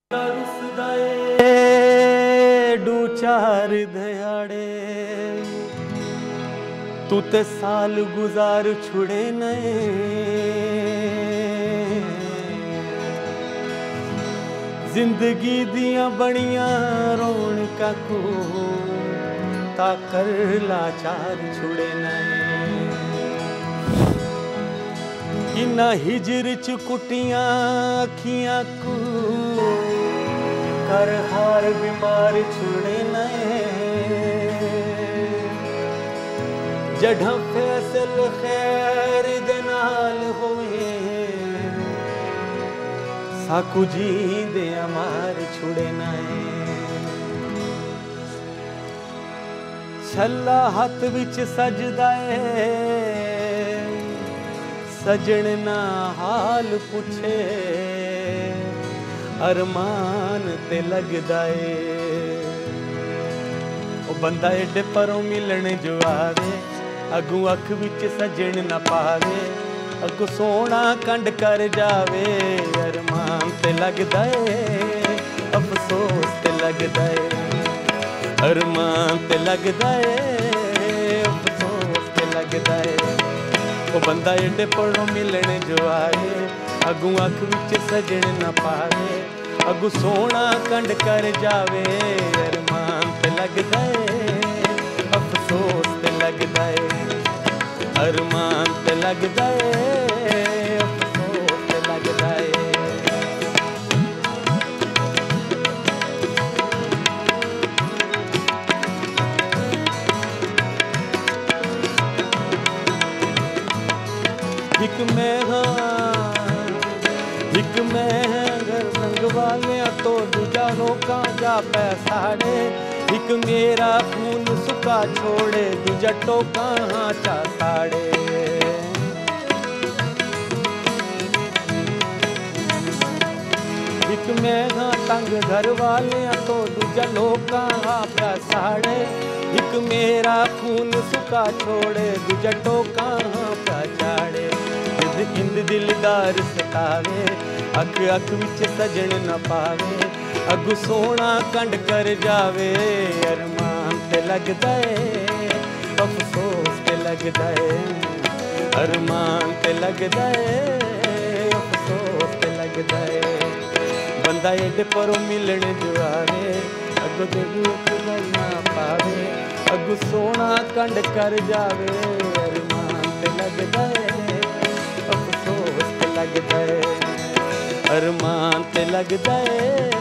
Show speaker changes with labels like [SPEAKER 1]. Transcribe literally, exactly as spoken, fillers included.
[SPEAKER 1] do चार दयाड़े तू ते साल गुजार छुड़े नए जिंदगी दिया बड़िया रौनका को ताकर लाचार छुड़े नए इना हिजर च कुटिया अखियां को कर हार बीमार छुड़े नए जड़ा फैसल खैर दे नाल होए साकू जी दे अमार छुड़े नए छला हथ विच सजदा है सजन ना हाल पुछे अरमान ते लगदा ए ओ बंदा एडे परों मिलने जो आवे अगू अख विच सजन न पावे अगू सोना कंड कर जावे अरमान ते लगदा ए अफसोस ते लगदा ए अरमान ते लगदा ए अफसोस ते लगदा ए ओ बंदा एडे परों मिलने जो आवे अगू अख विच सजन न पावे अगू सोना कंड कर जावे अरमान ते लगदा ए अफसोस ते लगदा ए अरमान ते लगदा ए अफसोस ते लगदा ए एक मैं एक मैं घर रंग वाले तो दूजा रोका जा पैसाड़े एक मेरा खून सुखा छोड़े दूजा टोका हाँ चा साड़े एक मैं हाँ तंग घर वाले तो दूजा लोका हाँ पैसाड़े एक मेरा खून सुखा छोड़े दूजा टोका हाँ प्या चाड़े इंद दिलदार सतावे अख अख विच सजन न पावे अगू सोना कंड कर जावे अरमान ते लगदा ए अफसोस ते लगदा ए अरमान ते लगदा ए अफसोस ते लगदा ए बंदा एडे परों मिलने जो आवे अगू देगू ना पावे अगू सोना कंड कर जावे अरमान ते लगदा ए अफसोस ते लगदा ए अरमान ते लगदा ए